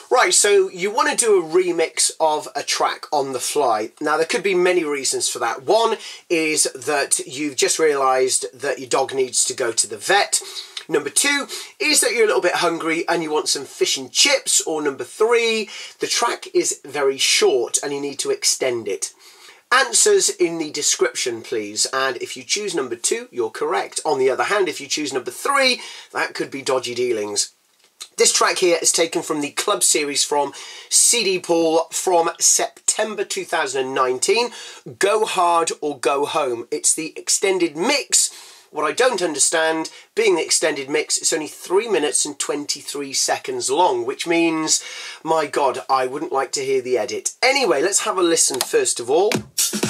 Right, so you want to do a remix of a track on the fly. Now, there could be many reasons for that. One is that you've just realised that your dog needs to go to the vet. Number two is that you're a little bit hungry and you want some fish and chips. Or number three, the track is very short and you need to extend it. Answers in the description, please. And if you choose number two, you're correct. On the other hand, if you choose number three, that could be dodgy dealings. This track here is taken from the club series from CD Pool from September 2019, Go Hard or Go Home. It's the extended mix. What I don't understand, being the extended mix, it's only 3 minutes and 23 seconds long, which means, my God, I wouldn't like to hear the edit. Anyway, let's have a listen first of all.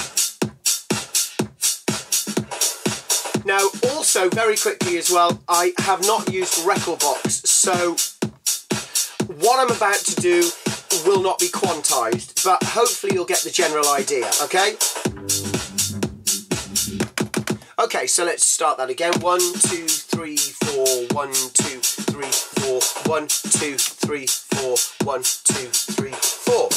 Now, also, very quickly as well, I have not used Rekordbox, so what I'm about to do will not be quantized, but hopefully you'll get the general idea, okay? Okay, so let's start that again. 1, 2, 3, 4, 1, 2, 3, 4, 1, 2, 3, 4, 1, 2, 3, 4.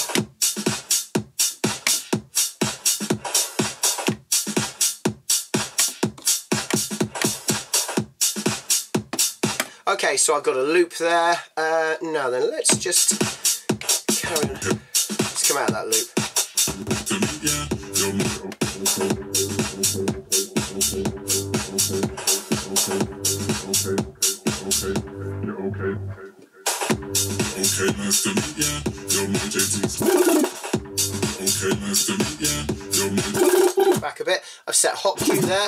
Okay, so I've got a loop there. Now then, let's just carry on. Let's come out of that loop. Back a bit. I've set hot cue there.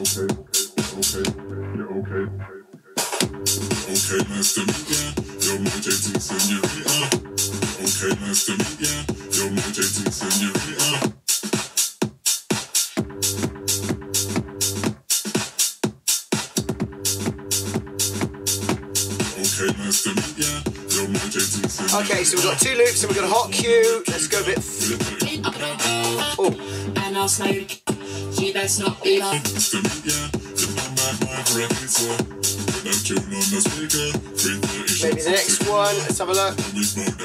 Okay, nice to meet ya. You're my JT Senorita. Okay, nice to meet ya. You're my JT Senorita. Okay, nice to meet ya. You're my JT Senorita. Okay, so we've got two loops and we've got a hot cue. Let's go a bit. Oh. And I'll snake. She does not be up. Nice to meet ya. Maybe the next one, let's have a look. 3,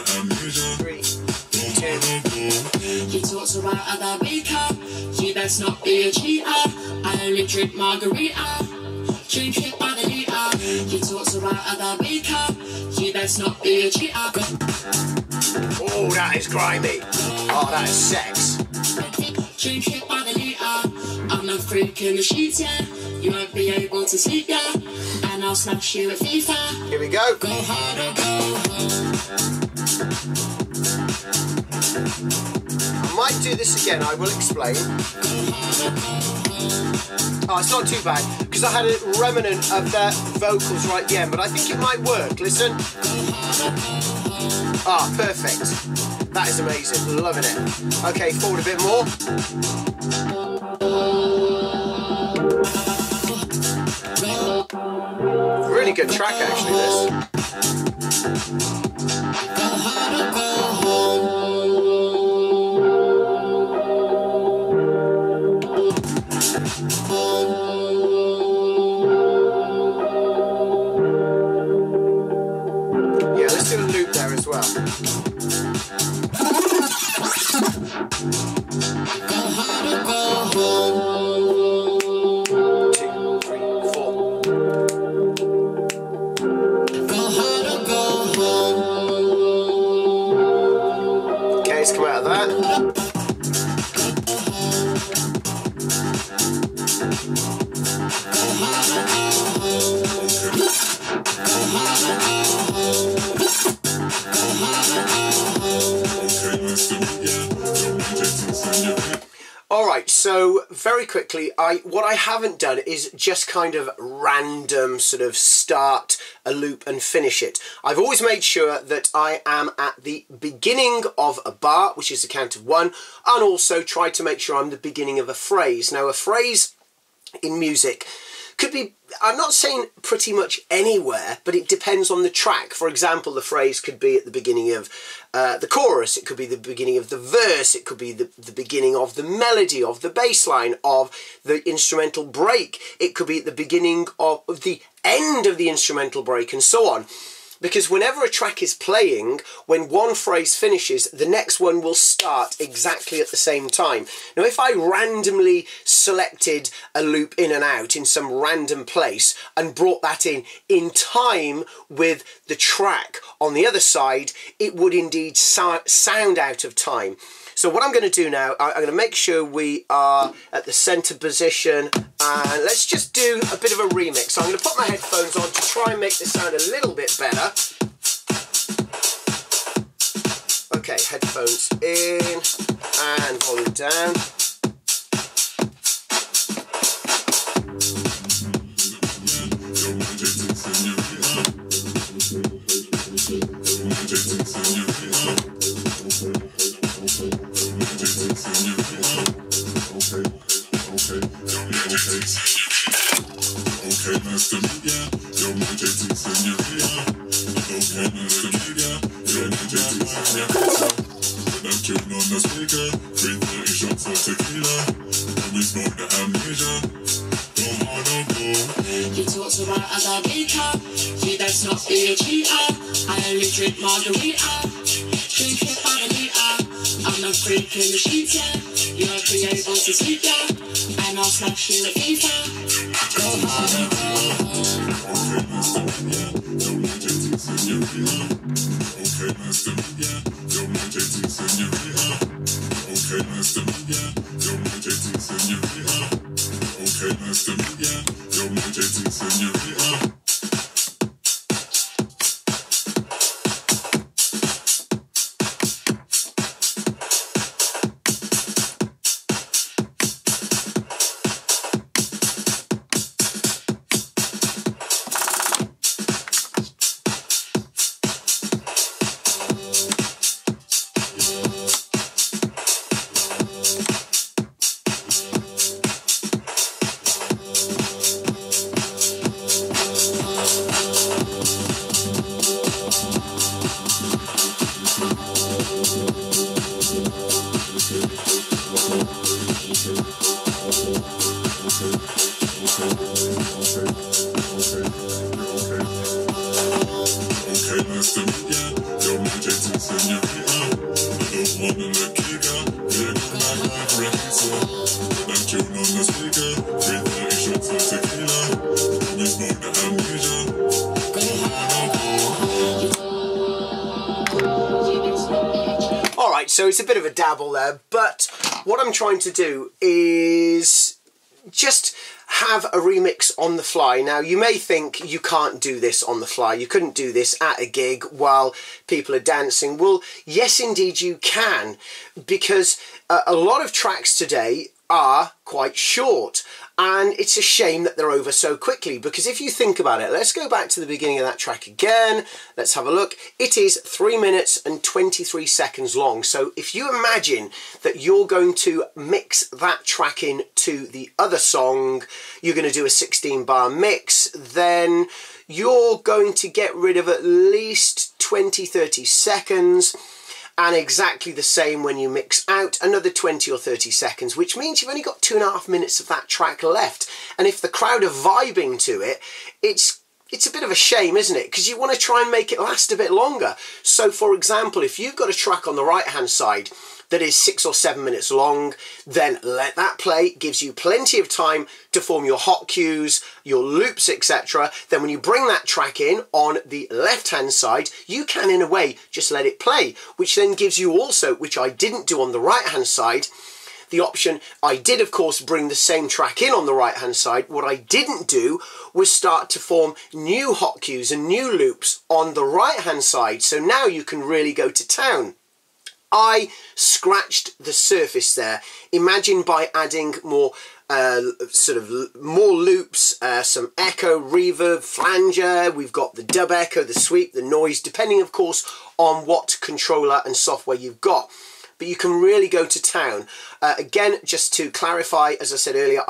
2. He talks about other weaker. She does not be a cheater. I only drink margarita. Drink it by the liter. He talks about other weaker. She does not be a cheater. Oh, that is grimy. Oh, that is sex. Drink it by the liter. I'm a freak in the sheets, yeah. You won't be able to sleep, yeah. And I'll smash you at FIFA. Here we go. Go hard or go home. I might do this again, I will explain. Oh, it's not too bad, because I had a remnant of the vocals right at the end, but I think it might work. Listen. Ah, perfect. That is amazing. Loving it. Okay, forward a bit more. Really good track, actually, this. Yeah, let's do a loop there as well. Let's come out of that. Alright, so very quickly, what I haven't done is just kind of random sort of start a loop and finish it. I've always made sure that I am at the beginning of a bar, which is the count of 1, and also try to make sure I'm the beginning of a phrase. Now, a phrase in music could be, I'm not saying pretty much anywhere, but it depends on the track. For example, the phrase could be at the beginning of the chorus, it could be the beginning of the verse, it could be the beginning of the melody, of the bass line, of the instrumental break, it could be at the beginning of the end of the instrumental break, and so on. because whenever a track is playing, when one phrase finishes, the next one will start exactly at the same time. Now, if I randomly selected a loop in and out in some random place and brought that in time with the track on the other side, it would indeed sound out of time. So what I'm going to do now, I'm going to make sure we are at the center position, and let's just do a bit of a remix. So I'm going to put my headphones on to try and make this sound a little bit better. Okay, headphones in and volume down. You talk about as I wake up, you best not be a cheater. I only drink margarita, drink it by the liter. I'm not freaking the sheets, yeah. You're creative to sleep, yeah. And I'll slash you with FIFA. Go hard and go. Okay, nice to meet ya. Yo, my JT señorita. Okay, nice to meet ya. Yo, my JT señorita. Okay, nice to meet ya. Yo, my JT señorita. Okay, nice to meet ya. Yo, my JT señorita. Alright, so it's a bit of a dabble there, but what I'm trying to do is just have a remix on the fly. Now, you may think you can't do this on the fly. You couldn't do this at a gig while people are dancing. Well, yes, indeed you can, because a lot of tracks today are quite short, and it's a shame that they're over so quickly, because if you think about it, let's go back to the beginning of that track again. Let's have a look. It is 3 minutes and 23 seconds long. So if you imagine that you're going to mix that track in to the other song, you're going to do a 16-bar mix, then you're going to get rid of at least 20-30 seconds. And exactly the same when you mix out, another 20 or 30 seconds, which means you've only got 2.5 minutes of that track left. And if the crowd are vibing to it, it's a bit of a shame, isn't it? Because you want to try and make it last a bit longer. So, for example, if you've got a track on the right-hand side that is 6 or 7 minutes long, then let that play. It gives you plenty of time to form your hot cues, your loops, etc. Then when you bring that track in on the left-hand side, you can, in a way, just let it play, which then gives you also, which I didn't do on the right-hand side, the option. I did, of course, bring the same track in on the right-hand side. What I didn't do was start to form new hot cues and new loops on the right-hand side. So now you can really go to town. I scratched the surface there. Imagine by adding more more loops, some echo, reverb, flanger. We've got the dub echo, the sweep, the noise, depending, of course, on what controller and software you've got. But you can really go to town. Again, just to clarify, as I said earlier,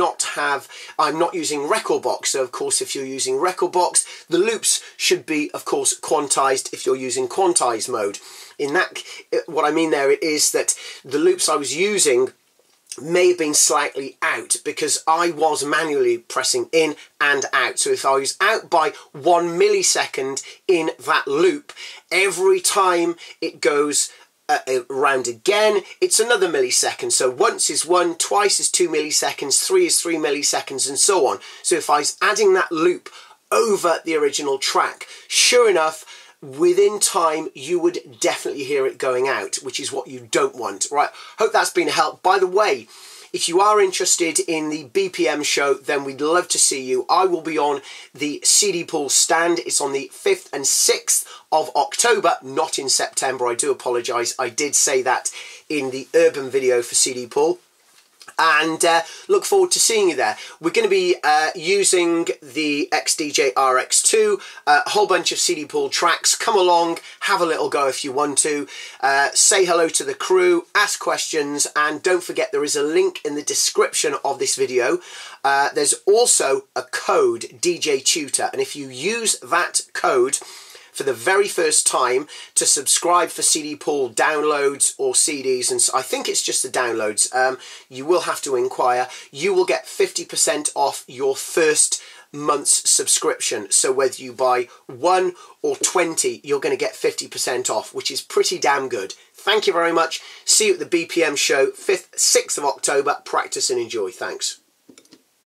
I'm not using Rekordbox. So, of course, if you're using Rekordbox, the loops should be, of course, quantized if you're using quantize mode. In that, what I mean there is that the loops I was using may have been slightly out because I was manually pressing in and out. So if I was out by 1 millisecond in that loop, every time it goes around again, it's another millisecond. So once is 1, twice is 2 milliseconds, 3 is 3 milliseconds, and so on. So if I was adding that loop over the original track, sure enough, within time you would definitely hear it going out, which is what you don't want. Right, hope that's been a help. By the way, if you are interested in the BPM show, then we'd love to see you. I will be on the CD Pool stand. It's on the 5th and 6th of October, not in September. I do apologise. I did say that in the urban video for CD Pool. And look forward to seeing you there. We're going to be using the XDJ RX2, a whole bunch of CD Pool tracks. Come along, have a little go if you want to. Say hello to the crew, ask questions, and don't forget there is a link in the description of this video. There's also a code, DJ Tutor, and if you use that code for the very first time to subscribe for CD Pool downloads or CDs, and I think it's just the downloads, you will have to inquire. You will get 50% off your first month's subscription. So whether you buy 1 or 20, you're going to get 50% off, which is pretty damn good. Thank you very much. See you at the BPM show, 5th, 6th of October. Practice and enjoy. Thanks.